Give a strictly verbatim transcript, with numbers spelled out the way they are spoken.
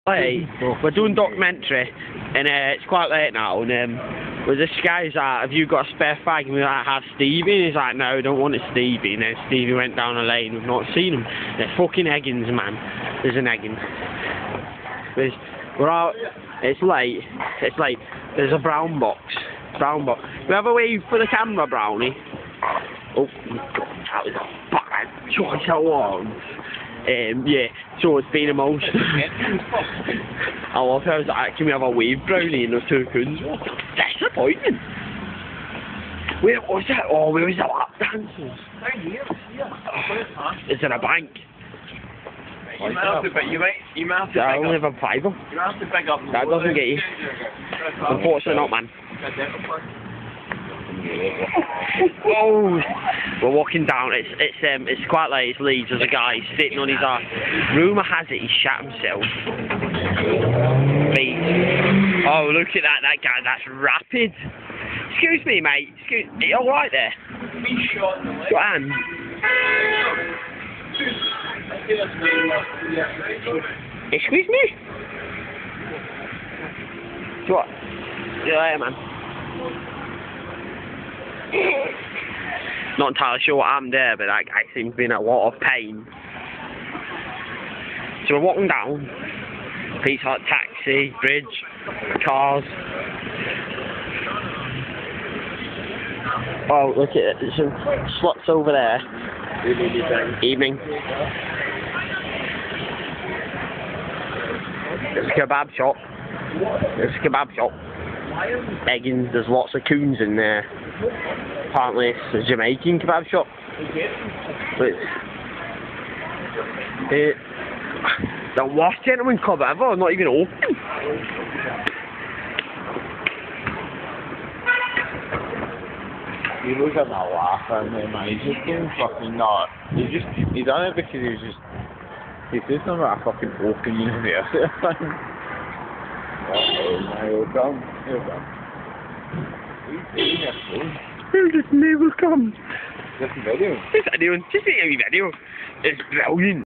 Hey, we're doing documentary, and uh, it's quite late now, and um, well, this guy's like, have you got a spare fag? And we're like, have Stevie? And he's like, no, I don't want it Stevie. And then Stevie went down a lane, we've not seen him. They're fucking eggings, man. There's an egging. There's, we're out, it's late, it's late. There's a brown box. Brown box. We have a wave for the camera, Brownie. Oh, that was a bad choice I was. Um, yeah, so it's been emotional. I love how I was like, can we have a wave, Brownie, and the two coons? Disappointing. Where was it? Oh, where was the lap dancers? Down here, here. It's in a bank. You might have to, but you might, you might have to I pick only up. have a fiver. You might have to pick up. That doesn't get you. Unfortunately not, man. Oh, we're walking down. It's it's um it's quite late. It's Leeds. There's a guy sitting on his arse. Rumour has it he shat himself. Leeds. Oh, look at that. That guy. That's rapid. Excuse me, mate. Excuse. Are you all right there? Your hand. Excuse me. What? You there, man? Not entirely sure what happened there, but that guy seems to be in a lot of pain. So we're walking down. Pizza Hut, taxi, bridge, cars. Oh, look at it. There's some slots over there. Evening. There's a kebab shop. There's a kebab shop. Egging, there's lots of coons in there. Apparently it's a Jamaican kebab shop. But it, the worst gentleman club ever, not even open. You look at that laugh at me, man, he's just going fucking nuts. He just, he done it because he was just, he said something about a fucking open university or something. Uh-oh, now he'll come, he'll come. He's doing this, though. He'll just never come. This video? This video, just a video. It's brilliant.